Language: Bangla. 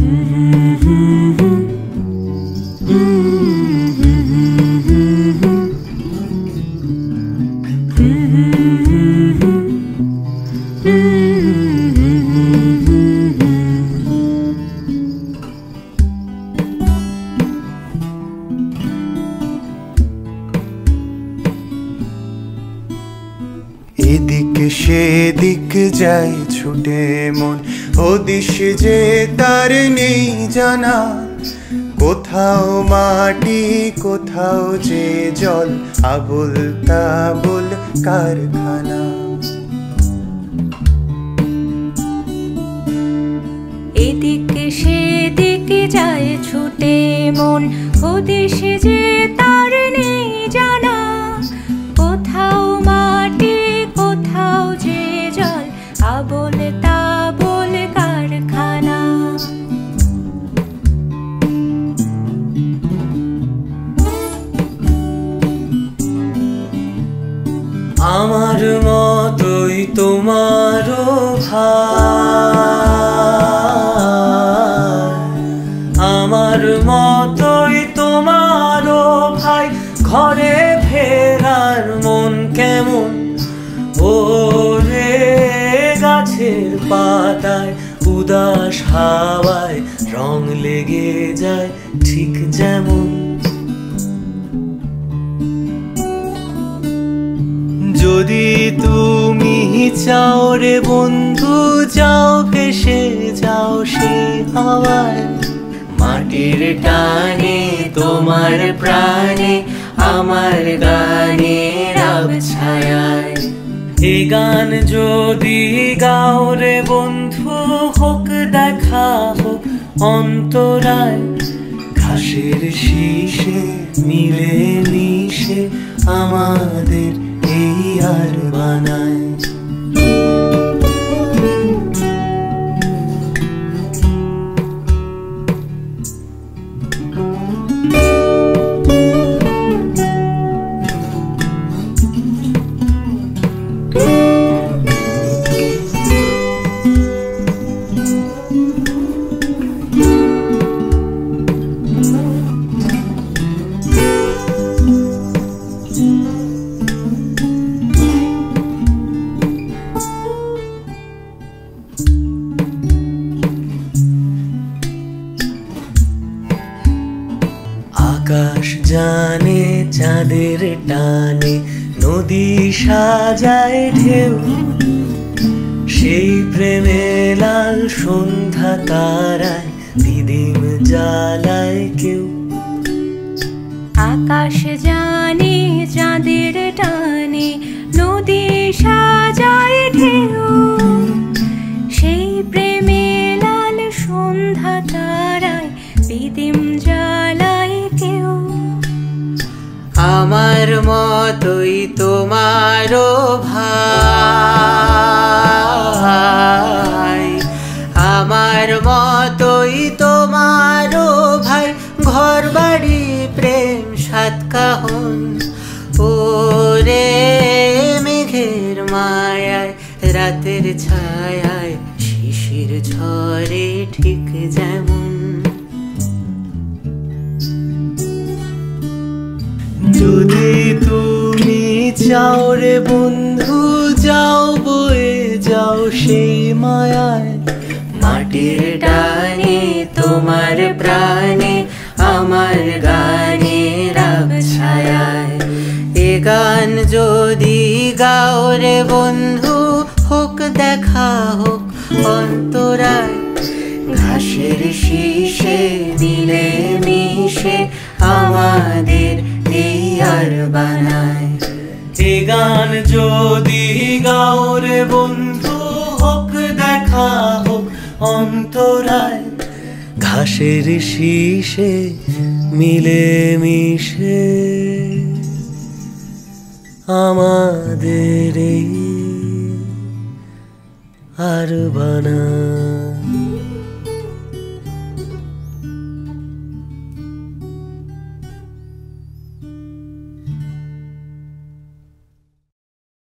এদিক সেদিক যায় ছুটে মন, হদিশ যে তার নেই জানা। কোথাও মাটি কোথাও যে জল, আবুল তাবুল কারখানা। এদিক সেদিক যায় ছুটে মন, হদিশ যে তার নেই জানা। কোথাও মাটি কোথাও যে জল, আবুল তাবুল কারখানা। আমার মতোই তোমারও ভাই, আমার মতোই তোমারও ভাই। ঘরে ফেরার মন কেমন ওরে গাছের পাতায়, উদাস হাওয়ায় রং লেগে যায় ঠিক যেমন। যদি তুমি চাও রে বন্ধু, যাও ভেসে যাও সেই হাওয়ায়। মাটির টানে তোমার প্রাণে, আমার গানের আবছায়ায়। এ গান যদি গাও রে বন্ধু, হোক দেখা হোক অন্তরায়। ঘাসের শীষে মিলে মিশে আমাদের এই আর বানায়। আকাশ জানে চাঁদের টানে, নদী সাজায় ঢেউ। সেই প্রেমে লাল সন্ধ্যা তারায়, দিদিম জ্বালায় কেউ। আকাশ জানে চাঁদের টানে, নদী সাজায় ঢেউ। সেই প্রেমে লাল সন্ধ্যা তারায়, দিদিম জ্বালায় কেউ। আমার মতোই তোমারও ভাই, আমার মতোই তোমারও ভাই। ঘর বাড়ি প্রেম সাত কাহন ওরে মেঘের মায়ায়, রাতের ছায়ায় শিশির ঝরে ঠিক যেমন। যদি তুমি চাও রে বন্ধু, যাও বয়ে যাও সেই মায়ায়। মাটির টানে তোমার প্রাণে, আমার গানের আবছায়ায়। এ গান যদি গাও রে বন্ধু, হোক দেখা হোক অন্তরায়। ঘাসের শীষে মিলে মিশে আমাদের এই আর বানায়। এ গান যদি গাও রে বন্ধু, হোক দেখা হোক অন্তরায়। ঘাসের শীষে মিলে মিশে আমাদের এই আর বানায়।